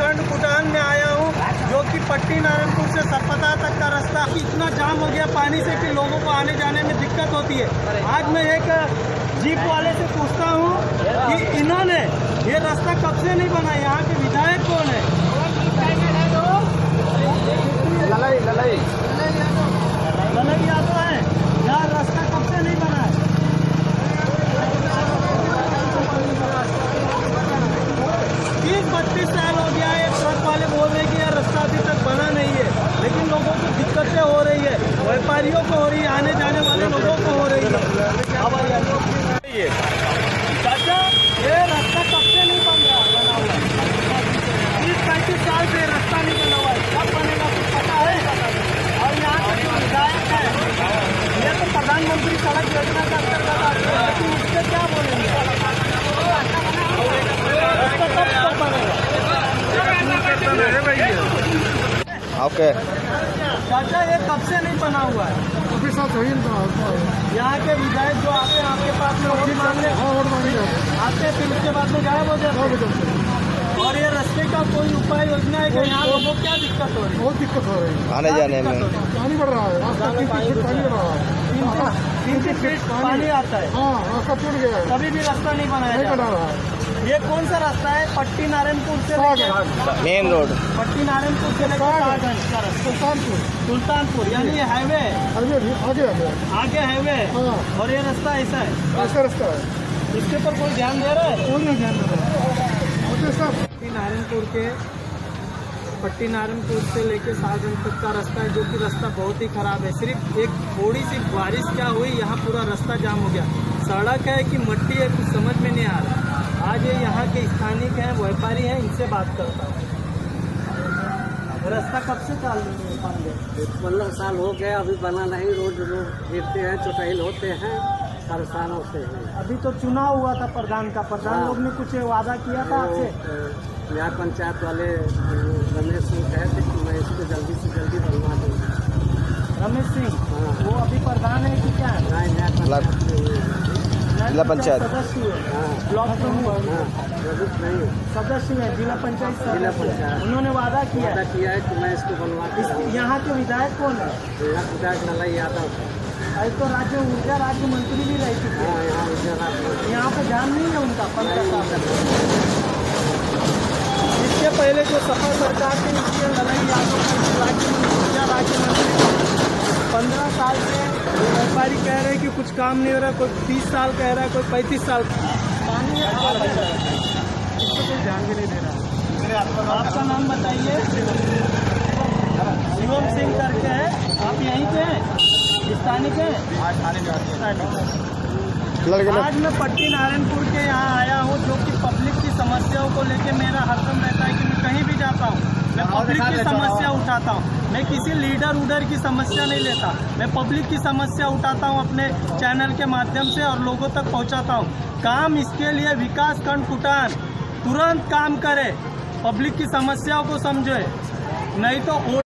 खंड कुटान में आया हूँ, जो कि पट्टी नारायणपुर से सरपता तक का रास्ता इतना जाम हो गया पानी से कि लोगों को आने जाने में दिक्कत होती है। आज मैं एक जीप वाले से पूछता हूँ कि इन्होंने ये रास्ता कब से नहीं बना, यहाँ के विधायक कौन है? ललई यादव है। यहाँ रास्ता कब से नहीं बना है? 30-32 साल हो गया है। ट्रक वाले बोल रहे हैं कि यह रास्ता अभी तक बना नहीं है, लेकिन लोगों को दिक्कतें हो रही है, व्यापारियों को हो रही है, आने जाने वाले लोगों को हो रही है। चाचा, ये रास्ता कब से नहीं बन रहा, बना हुआ 30-35 साल से रास्ता नहीं बना हुआ है। कब बनेगा कुछ पता है? और यहाँ का जो विधायक है, ये तो प्रधानमंत्री सड़क योजना का अंतर्गत आते हैं, लेकिन उससे क्या बोलेंगे? रास्ता कब तक बनेगा? ओके चाचा, ये कब से नहीं बना हुआ है? अभी साथ वही यहाँ के विधायक जो आते हैं आपके पास में वोट मांगने आते हैं, फिर उसके बाद में गायब हो जाते हैं। और ये रास्ते का कोई उपाय योजना है कि यहाँ लोगों को क्या दिक्कत हो रही है? बहुत दिक्कत हो रही है आने जाने में। पानी बढ़ रहा है, रास्ता 3 फीट पानी बढ़ रहा है, 3 फीट पानी आता है। हाँ रास्ता टूट गया है, कभी भी रास्ता नहीं बनाया नहीं जा बना रहा। रहा है। ये कौन सा रास्ता है? पट्टी नारायणपुर से मेन रोड, पट्टी नारायणपुर से लेकर शाहगंज का रास्ता, सुल्तानपुर, यानी ये हाईवे आगे हाईवे है। हाँ। और ये रास्ता ऐसा है, ऐसा रास्ता है, इसके ऊपर कोई ध्यान दे रहा है? कोई नहीं ध्यान दे रहा है। पट्टी नारायणपुर से लेके शाहगंज तक का रास्ता है, जो कि रास्ता बहुत ही खराब है। सिर्फ एक थोड़ी सी बारिश क्या हुई, यहाँ पूरा रास्ता जाम हो गया। सड़क है कि मट्टी है, कुछ समझ में नहीं आ रहा। आज ये यहाँ के स्थानिक हैं, व्यापारी हैं, इनसे बात करता हूँ। रास्ता कब से चाल रही है? 15 साल हो गया, अभी बना नहीं। रोज लोग गिरते हैं, चोटाइल होते हैं, परेशान होते हैं। अभी तो चुनाव हुआ था प्रधान का, प्रधान लोग ने कुछ वादा किया था आपसे? यहाँ पंचायत वाले रमेश सिंह कहे थे कि मैं इसको जल्दी से जल्दी बनवा दूँगा। रमेश सिंह? हाँ। वो अभी प्रधान है कि क्या है? जिला पंचायत सदस्य है, हाँ। ब्लॉक प्रमुख नहीं, सदस्य है, जिला पंचायत जिला सदस्य। पंचायत उन्होंने वादा किया है कि मैं इसको बनवा दूँगा। यहाँ के विधायक कौन है? यहाँ विधायक ललई यादव। अरे तो ऊर्जा राज्य मंत्री भी रह चुके हैं। हाँ, यहाँ ऊर्जा यहाँ पे ध्यान नहीं है उनका 15 साल। इसके पहले जो सपा सरकार थी, इसके ललई यादव ऊर्जा राज्य मंत्री 15 साल से व्यापारी कह रहे हैं कि कुछ काम नहीं हो रहा, कोई 30 साल कह रहा है, कोई 35 साल। पानी इसको कोई ध्यान भी नहीं दे रहा। आपका नाम बताइए। शिवम सिंह करके है, आप यहीं पे हैं, स्थानिक है? आज मैं पट्टी नारायणपुर के यहाँ आया हूँ, जो कि पब्लिक की समस्याओं को लेके मेरा हरदम रहता है कि मैं कहीं भी जाता हूँ, मैं पब्लिक की समस्या उठाता हूँ। मैं किसी लीडर की समस्या नहीं लेता, मैं पब्लिक की समस्या उठाता हूँ अपने चैनल के माध्यम से और लोगों तक पहुँचाता हूँ। काम इसके लिए विकास खंड कुटान तुरंत काम करे, पब्लिक की समस्याओं को समझे, नहीं तो